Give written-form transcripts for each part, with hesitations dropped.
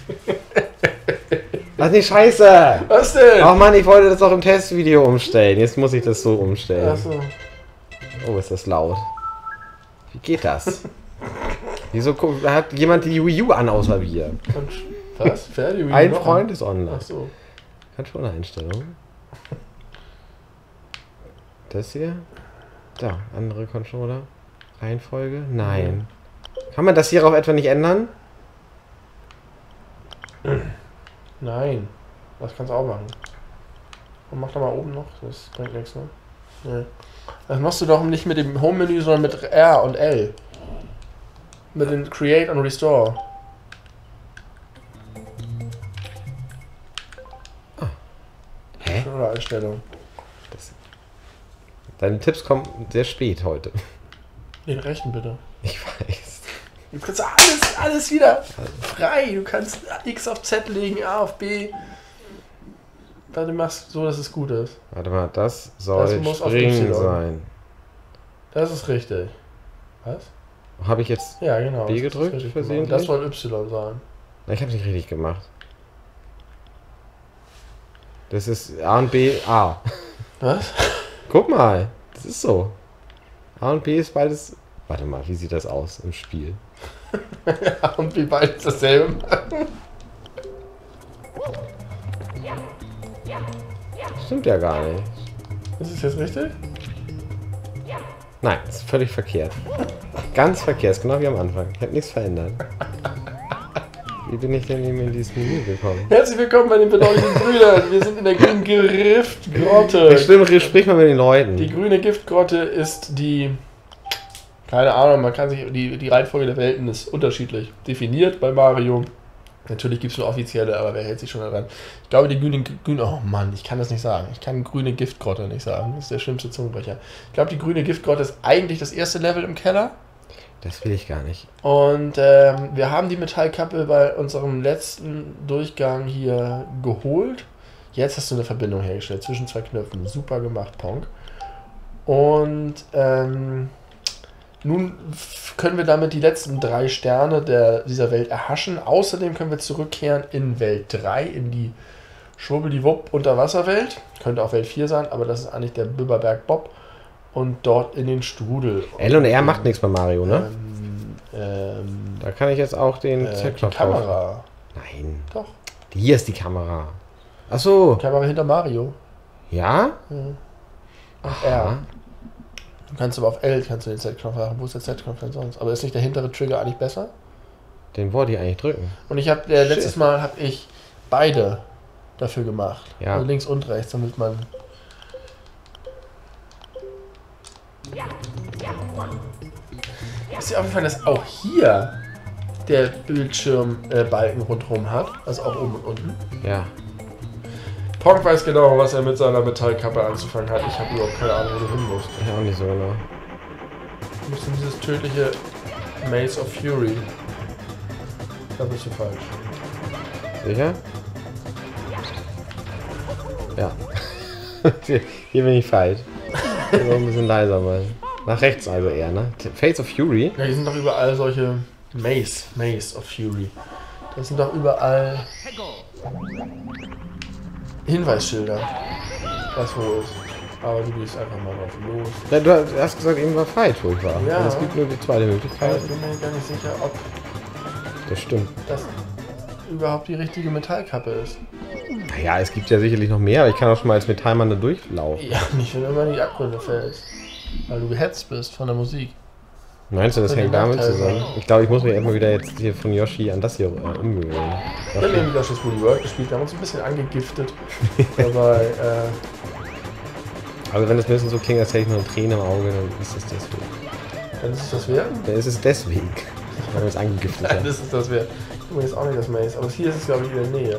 Ach nee, scheiße! Was denn? Ach Mann, ich wollte das auch im Testvideo umstellen. Jetzt muss ich das so umstellen. Achso. Oh, ist das laut. Wie geht das? Wieso hat jemand die Wii U an außer wir? Was? Fertig? Ein Freund ist online. Achso. Controller-Einstellungen. Das hier? Da, andere Controller. Reihenfolge? Nein. Kann man das hier auch etwa nicht ändern? Nein. Das kannst du auch machen. Und mach da mal oben noch. Das bringt nichts, ne? Nee. Das machst du doch nicht mit dem Home-Menü, sondern mit R und L. Mit dem Create und Restore. Hä? Oder Einstellung. Deine Tipps kommen sehr spät heute. Den rechten bitte. Ich weiß. Du kannst alles wieder frei. Du kannst X auf Z legen, A auf B. Du machst so, dass es gut ist. Warte mal, das soll Das muss auf Springen Y. sein. Das ist richtig. Was? Habe ich jetzt... Ja, genau. B das ist gedrückt, richtig versehentlich? gemacht. Das soll Y sein. Ich habe es nicht richtig gemacht. Das ist A und B, A. Was? Guck mal, das ist so. A und B ist beides... Warte mal, wie sieht das aus im Spiel? Ja, und wie beides dasselbe machen. Stimmt ja gar nicht. Ist es jetzt richtig? Nein, ist völlig verkehrt. Ganz verkehrt, ist genau wie am Anfang. Ich habe nichts verändert. Wie bin ich denn eben in dieses Menü gekommen? Herzlich willkommen bei den bedauerlichen Brüdern. Wir sind in der grünen Giftgrotte. Stimmt, sprich mal mit den Leuten. Die grüne Giftgrotte ist die... Keine Ahnung, man kann sich... Die Reihenfolge der Welten ist unterschiedlich definiert bei Mario. Natürlich gibt es eine offizielle, aber wer hält sich schon daran? Ich glaube, die grüne... Oh Mann, ich kann das nicht sagen. Ich kann grüne Giftgrotte nicht sagen. Das ist der schlimmste Zungenbrecher. Ich glaube, die grüne Giftgrotte ist eigentlich das erste Level im Keller. Das will ich gar nicht. Und wir haben die Metallkappe bei unserem letzten Durchgang hier geholt. Jetzt hast du eine Verbindung hergestellt zwischen zwei Knöpfen. Super gemacht, Ponk. Und nun können wir damit die letzten 3 Sterne dieser Welt erhaschen. Außerdem können wir zurückkehren in Welt 3, in die Schwubbeldiwupp Unterwasserwelt. Könnte auch Welt 4 sein, aber das ist eigentlich der Bibberberg Bob. Und dort in den Strudel. L und R macht nichts bei Mario, ne? Da kann ich jetzt auch den die Z-Knopf Kamera. Nein. Doch. Hier ist die Kamera. Achso. Kamera hinter Mario. Ja? Und R. Du kannst aber auf L kannst du den Z-Knopf machen. Wo ist der Z-Knopf denn sonst? Aber ist nicht der hintere Trigger eigentlich besser? Den wollte ich eigentlich drücken. Und ich habe letztes Mal habe ich beide dafür gemacht. Ja. Also links und rechts, damit man... Ist dir aufgefallen, dass auch hier der Bildschirmbalken rundherum hat? Also auch oben und unten. Ja. Ponk weiß genau, was er mit seiner Metallkappe anzufangen hat. Ich habe überhaupt keine Ahnung, wo du hin musst. Ich auch nicht so genau. Du musst in dieses tödliche Maze of Fury. Da bist du falsch. Sicher? Ja. Hier bin ich falsch. Ich muss ein bisschen leiser mal. Nach rechts also eher, ne? Fates of Fury? Ja, hier sind doch überall solche Maze of Fury. Das sind doch überall Hinweisschilder, was wo ist. Aber du gehst einfach mal drauf los. Ja, du hast gesagt, eben war falsch, wo ich war. Ja. Und es gibt nur die zweite Möglichkeit. Ich bin mir gar nicht sicher, ob Das stimmt. das überhaupt die richtige Metallkappe ist. Naja, es gibt ja sicherlich noch mehr, aber ich kann auch schon mal als Metallmann da durchlaufen. Ja, nicht wenn du immer in die Abgründe fällst. Weil du gehetzt bist von der Musik. Meinst du, das Für hängt den damit Nachteil, zusammen? ja. Ich glaube, ich muss mich erstmal wieder jetzt hier von Yoshi an das hier umgewöhnen. Wir haben eben Yoshi's Woolly World gespielt, wir haben uns ein bisschen angegiftet. Dabei, Also wenn das ein bisschen so klingt, als hätte ich noch eine Träne im Auge, dann ist es deswegen. dann ist es das wert. Dann ist es deswegen. Weil wir uns angegiftet Nein, haben. das ist das wert. Übrigens auch nicht das Maze, aber hier ist es, glaube ich, in der Nähe.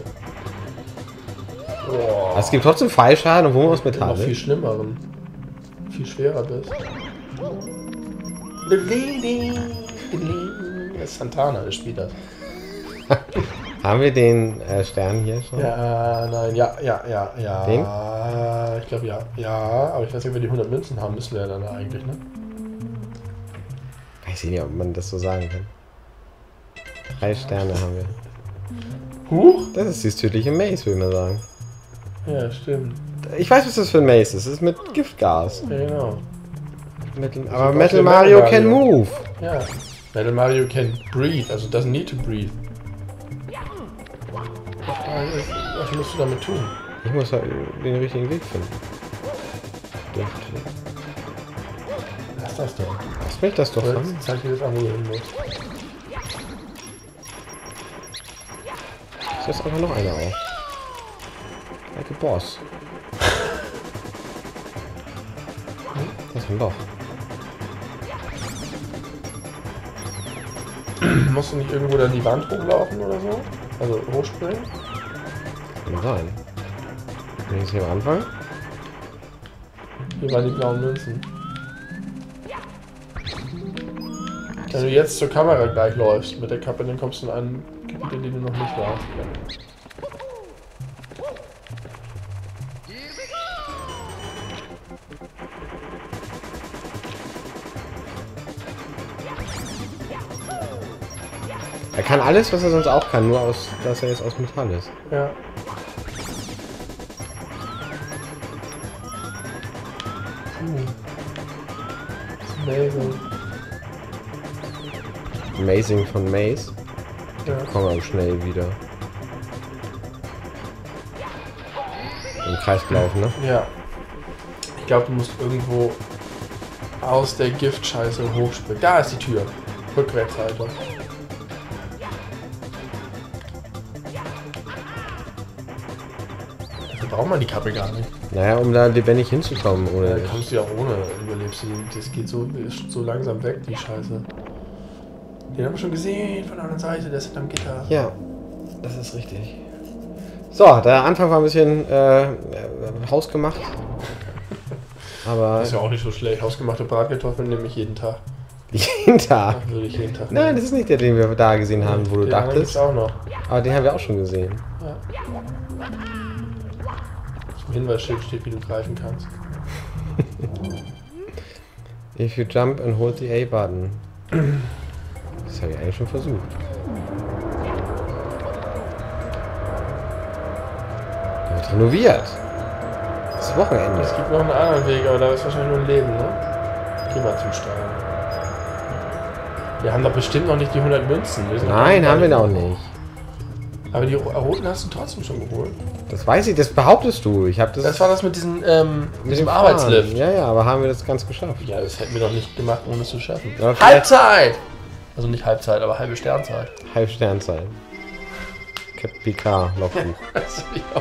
Boah. Es gibt trotzdem Fallschaden, obwohl man aus Metall noch viel ist. schlimmeren. Viel schwerer bist. Das ist Santana, der spielt das. Haben wir den Stern hier schon? Ja, nein, ja. Den? Ich glaube ja. Ja, aber ich weiß nicht, ob wir die 100 Münzen haben, müssen wir ja dann eigentlich, ne? Ich weiß nicht, ob man das so sagen kann. 3 Sterne haben wir. Huch? Das ist dieses tödliche Maze, würde ich mal sagen. Ja, stimmt. Ich weiß, was das für ein Maze ist. Das ist mit Giftgas. Ja, genau. Aber Metal Mario can move. Ja. Metal Mario can breathe, also doesn't need to breathe. Was musst du damit tun? Ich muss halt den richtigen Weg finden. Was ist das denn? Was will ich das doch So, sagen? jetzt zeig dir das an, wo du hin musst. Jetzt ist einfach noch einer auf. Like a Boss. Das ist ein Loch. Musst du nicht irgendwo dann die Wand hochlaufen oder so? Also hochspringen? Kann sein. Bin ich jetzt hier am Anfang? Hier waren die blauen Münzen. Wenn du jetzt zur Kamera gleich läufst mit der Kappe, dann kommst du in einen Gebiet, in dem du noch nicht warst. Er kann alles, was er sonst auch kann, nur aus, dass er jetzt aus Metall ist. Ja. Amazing. Amazing von Maze. Ja. Kommen wir schnell wieder. Im Kreis gelaufen, ne? Ja. Ich glaube, du musst irgendwo aus der Giftscheiße hochspringen. Da ist die Tür. Rückwärtshalter. Dafür braucht man die Kappe gar nicht. Naja, um da lebendig hinzukommen, Da oder? kommst du ja ohne, überlebst du. Das geht so, ist so langsam weg, die Scheiße. Den haben wir schon gesehen von der anderen Seite, der ist am Gitter. Ja, das ist richtig. So, der Anfang war ein bisschen hausgemacht. Aber Das ist ja auch nicht so schlecht. Hausgemachte Bratkartoffeln nehme ich jeden Tag. jeden Tag. Ach, würde ich jeden Tag Nein, nehmen. das ist nicht der, den wir da gesehen haben, wo du Den anderen gibt's dachtest. auch noch. Aber den haben wir auch schon gesehen. Ja. Im Hinweisschild steht, wie du greifen kannst. If you jump and hold the A-Button. Das habe ich eigentlich schon versucht. Der wird renoviert. Das ist Wochenende. Es gibt noch einen anderen Weg, aber da ist wahrscheinlich nur ein Leben, ne? Geh mal zum Steuern. Wir haben doch bestimmt noch nicht die 100 Münzen. Nein, haben wir noch nicht. Aber die roten hast du trotzdem schon geholt. Das weiß ich, das behauptest du. Ich habe das. Das war das mit diesem, mit dem Arbeitslift. Fahren. Ja, ja, aber haben wir das ganz geschafft. Ja, das hätten wir doch nicht gemacht, ohne es zu schaffen. Ja, vielleicht- Halbzeit! Also nicht Halbzeit, aber halbe Sternzeit. Halb Sternzeit. Captain Picard, Logbuch. Das will ich auch.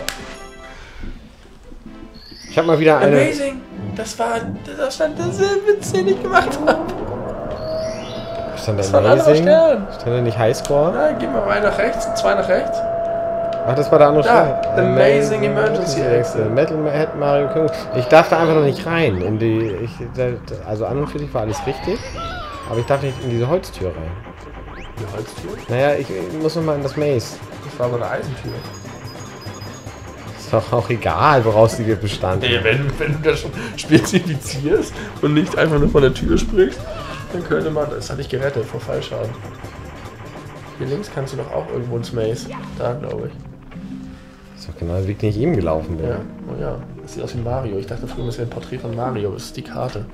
Ich habe mal wieder eine. Amazing! Das war das stand der Witz, den ich gemacht habe. Stand Das da war ein anderer Amazing? Stern. Stand da nicht Highscore? Na, geh mal rein nach rechts, 2 nach rechts. Ach, das war der andere Da, Stern. Amazing Emergency Exit. Metal Mario King. Ich darf da einfach noch nicht rein. In die, also an und für sich war alles richtig. Aber ich darf nicht in diese Holztür rein. Die Holztür? Naja, ich muss noch mal in das Maze. Das war aber eine Eisentür. Ist doch auch egal, woraus die bestand. Nee, wenn du das schon spezifizierst und nicht einfach nur von der Tür sprichst, dann könnte man, das hatte ich gerettet vor Fallschaden. Hier links kannst du doch auch irgendwo ins Maze. Da, glaube ich. Das ist doch genau der Weg, den ich eben gelaufen bin. Ja, oh ja. Das sieht aus wie Mario. Ich dachte früher, das wäre ein Porträt von Mario, aber das ist die Karte.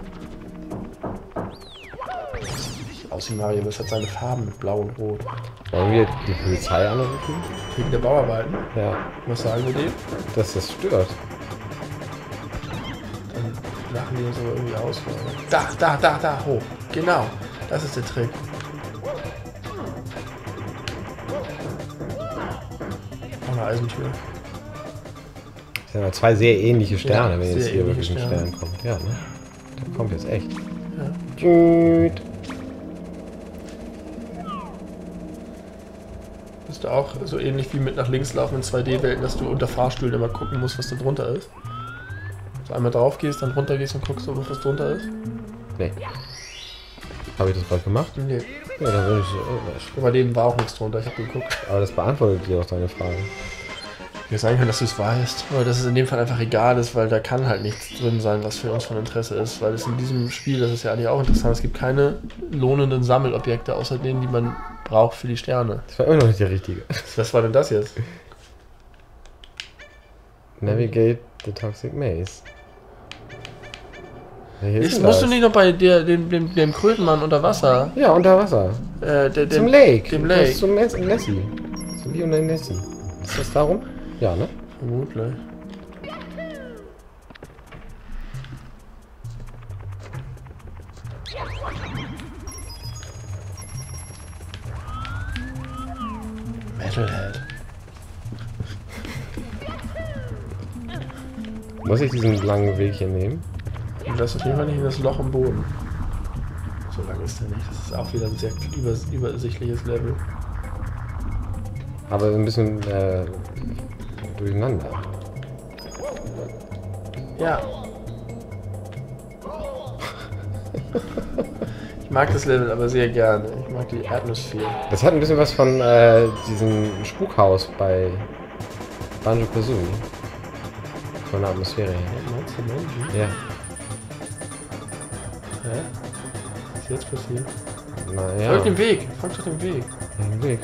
Das sieht nicht aus wie Mario, das hat seine Farben mit Blau und Rot. Wollen wir die Polizei anrufen? Wegen der Bauarbeiten. Ja, Was sagen wir dem? dass das stört. Dann lachen die uns aber irgendwie aus. Da, hoch. Genau. Das ist der Trick. Auch eine Eisentür. Das sind aber zwei sehr ähnliche Sterne, Ja, wenn jetzt sehr hier ähnliche wirklich ein Sterne. Stern kommt. Ja, ne? Der kommt jetzt echt. Ja. Tschüt. Ist auch so ähnlich wie mit nach links laufen in 2D-Welten, dass du unter Fahrstühlen immer gucken musst, was da drunter ist. So einmal drauf gehst, dann runter gehst und guckst, ob was drunter ist. Nee. Habe ich das gerade gemacht? Nee. Ja, dann würde ich so. Bei dem war auch nichts drunter, ich habe geguckt. Aber das beantwortet dir auch deine Frage. Ich hätte sagen können, dass du es weißt. Aber dass es in dem Fall einfach egal ist, weil da kann halt nichts drin sein, was für uns von Interesse ist. Weil es in diesem Spiel, das ist ja eigentlich auch interessant, es gibt keine lohnenden Sammelobjekte, außer denen, die man braucht für die Sterne. Das war immer noch nicht der richtige. Was war denn das jetzt? Navigate the Toxic Maze. Jetzt musst du nicht noch bei dem Krötenmann unter Wasser. Ja, unter Wasser. Zum Lake. Dem Lake. Zum Nessie. Zum Lionel Nessie. Ist das darum? Ja, ne? Vermutlich. Metalhead. Muss ich diesen langen Weg hier nehmen? Und das auf jeden Fall nicht in das Loch im Boden. So lang ist der nicht. Das ist auch wieder ein sehr übersichtliches Level. Aber ein bisschen durcheinander. Ja. Ich mag das Level aber sehr gerne. Ich mag die Atmosphäre. Das hat ein bisschen was von diesem Spukhaus bei Banjo-Kazooie. Von der Atmosphäre her. Meinst du Menschen? Ja. Hä? Was ist jetzt passiert? Naja. Folgt dem Weg! Folgt doch dem Weg! Den Weg.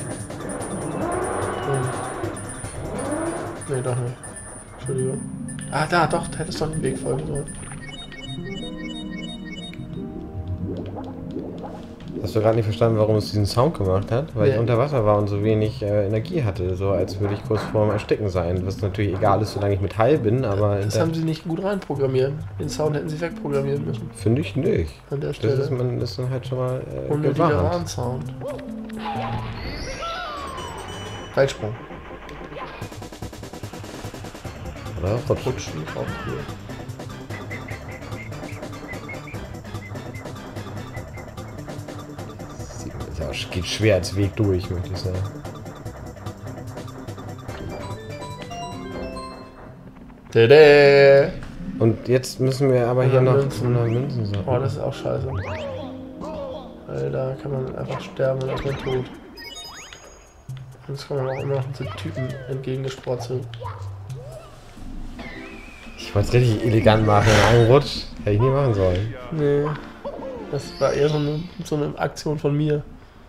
Nee, doch nicht. Entschuldigung. Ah, da, doch, da hättest du doch den Weg folgen sollen. Hast du gerade nicht verstanden, warum es diesen Sound gemacht hat? Weil ich unter Wasser war und so wenig Energie hatte. So als würde ich kurz vorm Ersticken sein. Was natürlich egal ist, solange ich Metall bin, aber... Das haben sie nicht gut reinprogrammiert. Den Sound hätten sie wegprogrammieren müssen. Finde ich nicht. An der Stelle. Das ist dann halt schon mal unnötiger gewarnt. Warnsound. Weitsprung. Oder? Rutschen. Rutschen, auch cool. Ja, geht schwer als Weg durch, möchte ich sagen. Tada! Und jetzt müssen wir aber hier noch Münzen. 100 Münzen sammeln. Oh, das ist auch scheiße. Weil da kann man einfach sterben und ist man tot. Sonst kann man auch immer noch den Typen entgegengesprotzelt. Ich wollte es richtig elegant machen in einem Rutsch. Hätte ich nie machen sollen. Nee. Das war eher so eine Aktion von mir.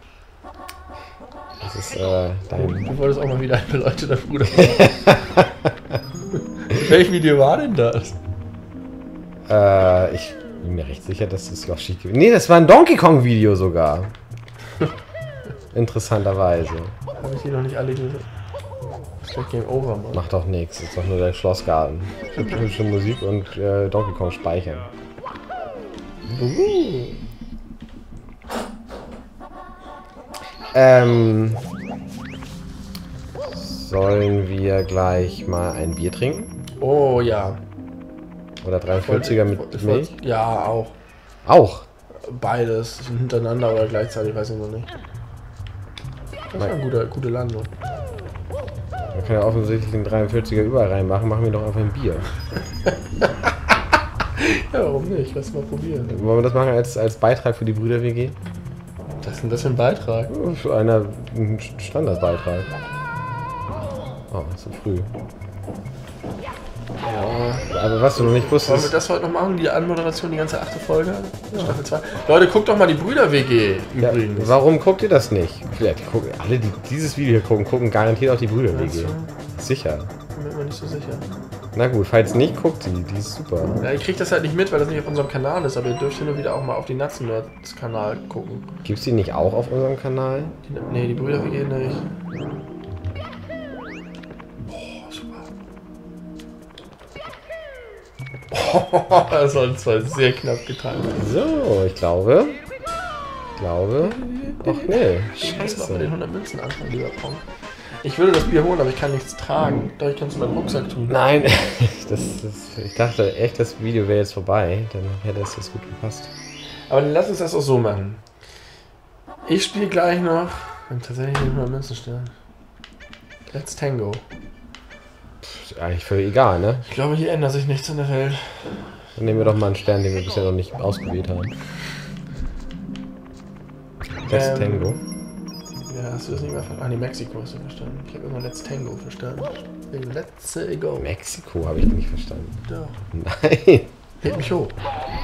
Das ist dein... Du wolltest auch mal wieder ein beleuchteter Bruder. Welches Video war denn das? Ich bin mir recht sicher, dass das Yoshi... Nee, das war ein Donkey Kong Video sogar. Interessanterweise. Habe ich die noch nicht alle gesehen? Das ist doch Game Over, Mann. Macht doch nichts, ist doch nur der Schlossgarten. Hübsche Musik und Donkey Kong speichern. Sollen wir gleich mal ein Bier trinken? Oh ja. Oder 43er mit Milch? Ja, auch. Auch? Beides. Hintereinander oder gleichzeitig, weiß ich noch nicht. Das war eine gute Landung. Man kann ja offensichtlich den 43er überall reinmachen. Machen wir doch einfach ein Bier. Ja, warum nicht? Lass mal probieren. Wollen wir das machen als Beitrag für die Brüder-WG? Was ist denn das für ein Beitrag? Für einen Standardbeitrag. Oh, zu früh. Ja. Aber was du noch nicht Wollen wir wusstest... das heute noch machen? Die Anmoderation, die ganze 8. Folge? Ja. Staffel 2. Leute, guckt doch mal die Brüder-WG Ja, übrigens. warum guckt ihr das nicht? Vielleicht gucken alle, die dieses Video gucken garantiert auch die Brüder-WG. Sicher. Bin mir nicht so sicher. Na gut, falls nicht, guckt die ist super. Ja, ich krieg das halt nicht mit, weil das nicht auf unserem Kanal ist, aber ihr dürft nur wieder auch mal auf die Natzen-Nerds-Kanal gucken. Gibt's die nicht auch auf unserem Kanal? Nee, die Brüder-WG nicht. Boah, super. Oh, das war zwar sehr knapp getimt. So, ich glaube... Ach nee, Scheiße. Noch mit scheiße. den 100 Münzen anfangen, lieber Pong. Ich würde das Bier holen, aber ich kann nichts tragen. Doch, ich kann es in meinen Rucksack tun. Nein, ich dachte echt, das Video wäre jetzt vorbei. Dann hätte es jetzt gut gepasst. Aber dann lass uns das auch so machen. Ich spiele gleich noch. Wir haben tatsächlich 100 Münzen stellen. Let's Tango. Ist eigentlich völlig egal, ne? Ich glaube, hier ändert sich nichts in der Welt. Dann nehmen wir doch mal einen Stern, den wir bisher noch nicht ausgewählt haben. Let's Tango. Ja, hast du das nicht mehr verstanden? Ah, nee, Mexiko hast du verstanden. Ich habe immer Let's Tango verstanden. Let's go. Mexiko habe ich nicht verstanden. Doch. Nein. Hebt mich hoch.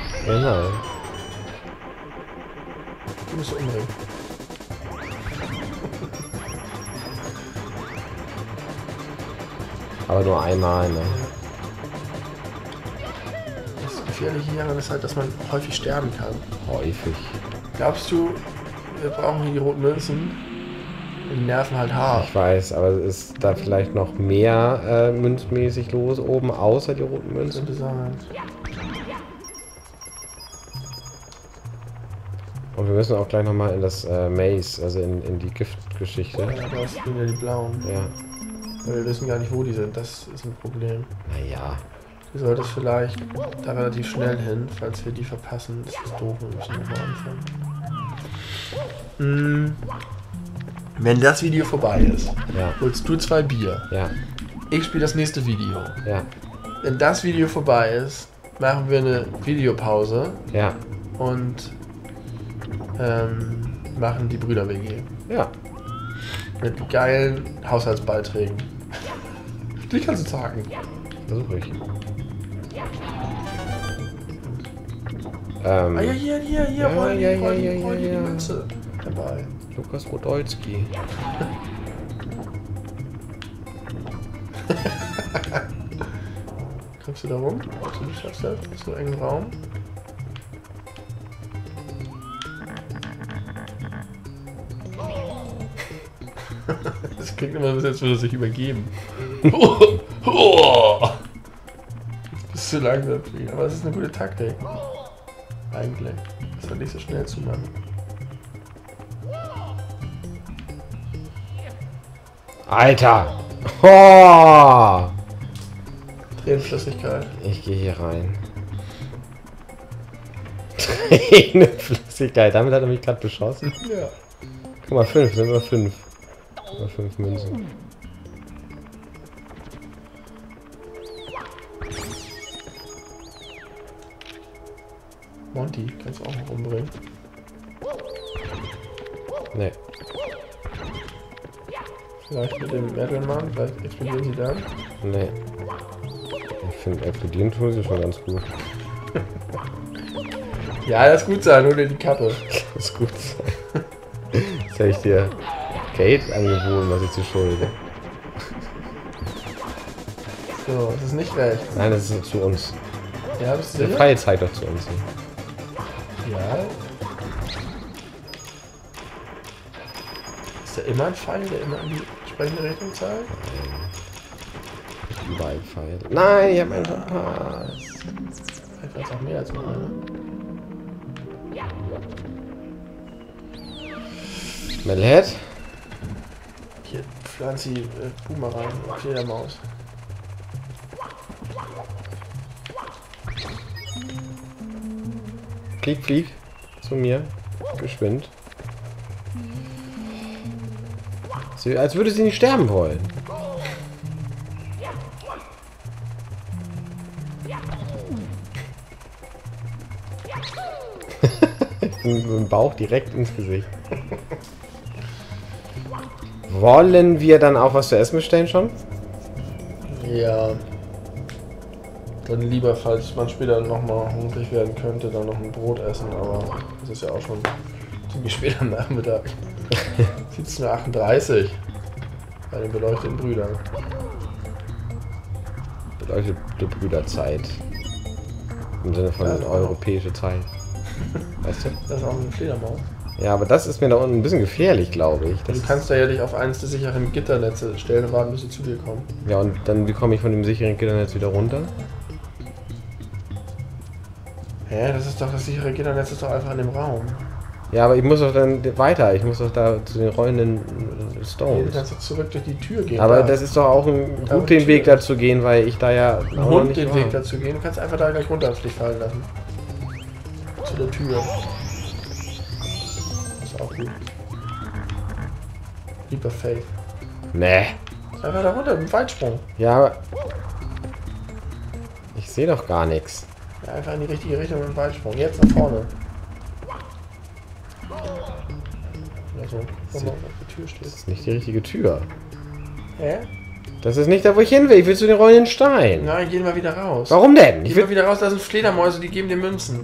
Genau. Du musst so umdrehen. Aber nur einmal, ne? Das Gefährliche hieran ist halt, dass man häufig sterben kann. Häufig. Glaubst du, wir brauchen hier die roten Münzen? Die nerven halt hart. Ich weiß, aber ist da vielleicht noch mehr münzmäßig los oben, außer die roten Münzen? Könnte sein. Und wir müssen auch gleich nochmal in das Maze, also in die Giftgeschichte. Ja, da sind ja die blauen. Ja. Weil wir wissen gar nicht, wo die sind. Das ist ein Problem. Naja. Du solltest vielleicht da relativ schnell hin, falls wir die verpassen. Das ist doof, wir müssen nochmal anfangen. Wenn das Video vorbei ist, Ja. holst du 2 Bier. Ja. Ich spiele das nächste Video. Ja. Wenn das Video vorbei ist, machen wir eine Videopause Ja. und machen die Brüder-WG. Ja. Mit geilen Haushaltsbeiträgen. Die kannst du sagen. Versuche ich. Ah ja, hier, Ja, Rolli, ja, Rolli, ja, Rolli, ja, die ja. Münze dabei. Lukas Rodolski. Kommst du da rum? Glaubst du, du schaffst das? Ist so ein engen Raum? Das klingt immer so, als würde er sich übergeben. Jetzt bist du langsam fliegen. Aber es ist eine gute Taktik. Eigentlich. Das soll nicht so schnell zu machen. Alter! Oh! Tränenflüssigkeit. Ich gehe hier rein. Tränenflüssigkeit, damit hat er mich gerade beschossen. Ja. Guck mal, 5, sind wir 5. 5 Münzen. Monty, kannst du auch noch umbringen. Nee. Vielleicht mit dem Metal-Mann, vielleicht explodieren sie dann. Nee. Ich finde, explodieren tun sie schon ganz gut. Ja, das ist gut sein, hol dir die Kappe. Das ist gut. Jetzt hätte ich dir Geld angeboten, was ich zu schulde. So, das ist nicht recht. Nein, das ist zu uns. Ja, bist du Der sicher? Pfeil zeigt doch zu uns. Ja. Ist da immer ein Pfeil, der immer in die entsprechende Richtung zeigt? Überall Pfeil. Nein, ich habe einen verpasst. Vielleicht war es auch mehr als nur einer. Melhead? Hier, pflanze die Boomerang, Fledermaus. Flieg, flieg. Zu mir. Geschwind. Sie, als würde sie nicht sterben wollen. Mit dem Bauch direkt ins Gesicht. Wollen wir dann auch was zu essen bestellen schon? Ja. Dann lieber, falls man später nochmal hungrig werden könnte, dann noch ein Brot essen, aber das ist ja auch schon ziemlich spät am Nachmittag. 17:38 Uhr bei den beleuchteten Brüdern. Beleuchtete Brüderzeit. Im Sinne von Ja, europäische Zeit. Weißt du? Das ist auch eine Fledermaus. Ja, aber das ist mir da unten ein bisschen gefährlich, glaube ich. Das Du kannst da ja dich auf eines der sicheren Gitternetze stellen und warten, bis sie zu dir kommen. ja, und dann wie komme ich von dem sicheren Gitternetz wieder runter? Hä, das ist doch das sichere Gitternetz, ist doch einfach in dem Raum. Ja, aber ich muss doch dann weiter. Ich muss doch da zu den rollenden Du Stones. kannst doch zurück durch die Tür gehen. Aber da. das ist doch auch ein Da, gut, den Tür. Weg dazu gehen, weil ich da ja Ein auch noch Hund nicht den war. Weg dazu gehen. Du kannst einfach da gleich runter auf dich fallen lassen. Zu der Tür. Das ist auch gut. Lieber Faith. Nee. Einfach da runter, mit dem Weitsprung. Ja, aber ich sehe doch gar nichts. Ja, einfach in die richtige Richtung mit dem Weitsprung. Jetzt nach vorne. Ja, so. Wenn man auf der Tür steht. Das ist nicht die richtige Tür. Hä? Das ist nicht da, wo ich hin will. Ich will zu den rollenden Steinen. Nein, geh mal wieder raus. Warum denn? Ich Geh mal will... wieder raus, da sind Fledermäuse, die geben dir Münzen.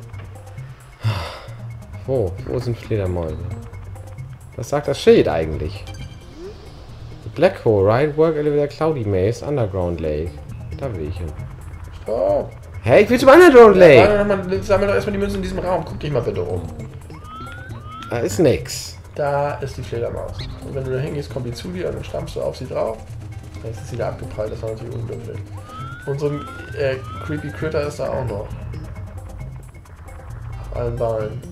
Wo? Wo sind Fledermäuse? Was sagt das Schild eigentlich? Black Hole, Ride, Work, Elevator, Cloudy Maze, Underground Lake. Da will ich hin. Oh. Hä, ich will zum Underground Lake! Ja, sammel doch erstmal die Münzen in diesem Raum. Guck dich mal bitte um. Da ist nix. Da ist die Fledermaus. Und wenn du da hingehst, kommt die zu dir und dann stampfst du auf sie drauf. Jetzt ist sie wieder abgeprallt, das war natürlich unglücklich. Unsere Creepy Critter ist da auch noch. Auf allen Beinen.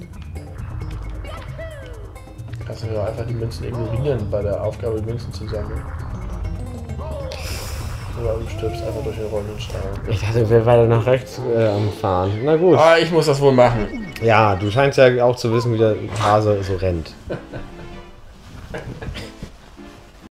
Kannst du ja einfach die Münzen ignorieren bei der Aufgabe, Münzen zu sammeln. Oder du stirbst einfach durch den rollenden Stein. Ich dachte, wir weiter nach rechts am Fahren. Na gut. Ah, ich muss das wohl machen. Ja, du scheinst ja auch zu wissen, wie der Hase so rennt.